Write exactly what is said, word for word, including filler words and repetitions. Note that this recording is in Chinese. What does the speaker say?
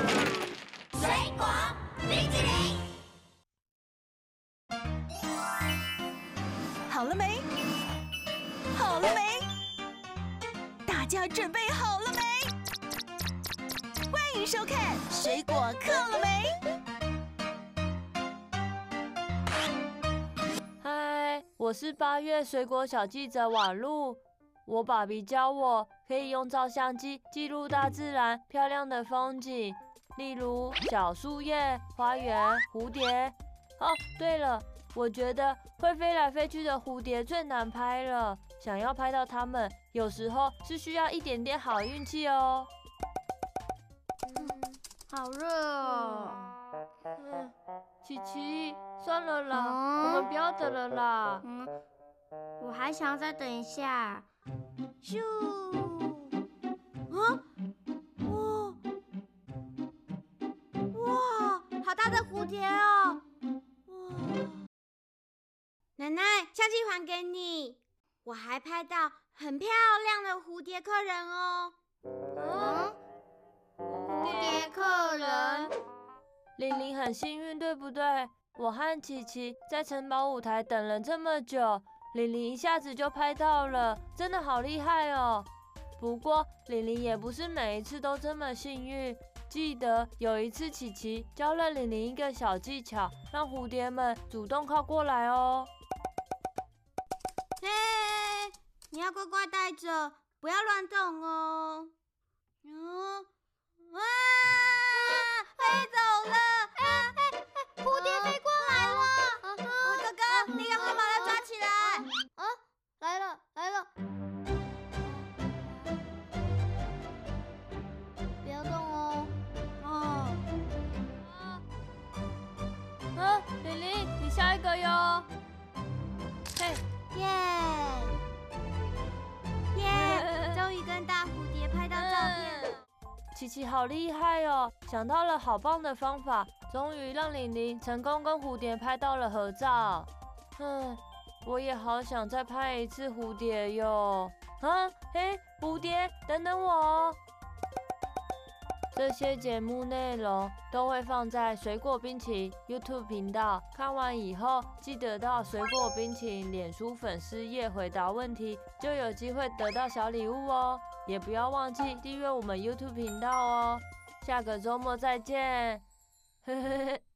水果冰淇淋。 好了没？好了没？大家准备好了没？欢迎收看《水果课了没》。 嗨，我是八月水果小记者婉露。我爸比教我可以用照相机记录大自然漂亮的风景，例如小树叶、花园、蝴蝶。哦，对了，我觉得会飞来飞去的蝴蝶最难拍了。想要拍到它们，有时候是需要一点点好运气哦。 嗯，好热哦。 嗯，琪琪，算了啦， 嗯、 我们不要等了啦。 嗯，我还想要再等一下。咻！啊！哇！哇！好大的蝴蝶哦！哇！奶奶，相机还给你。我还拍到很漂亮的蝴蝶客人哦。嗯？蝴蝶客人？ 玲玲很幸运，对不对？我和琪琪在城堡舞台等了这么久，玲玲一下子就拍到了，真的好厉害哦。不过玲玲也不是每一次都这么幸运。记得有一次琪琪教了玲玲一个小技巧，让蝴蝶们主动靠过来哦。 嘿，你要乖乖待着，不要乱动哦。嗯，哇，飞走了！哎哎哎，蝴蝶飞过来了！啊，哥哥，你赶快把它抓起来！啊，来了来了！不要动哦。哦。 啊，啊，玲玲，你下一个哟。嘿。 耶耶！终于跟大蝴蝶拍到照片了。 琪琪好厉害哦，想到了好棒的方法，终于让玲玲成功跟蝴蝶拍到了合照。嗯，我也好想再拍一次蝴蝶哟。啊，嘿，蝴蝶，等等我哦。这些节目内容都会放在水果冰淇淋 YouTube 频道，看完以后记得到水果冰淇淋脸书粉丝页回答问题，就有机会得到小礼物哦。也不要忘记订阅我们 YouTube 频道哦。下个周末再见，呵呵呵。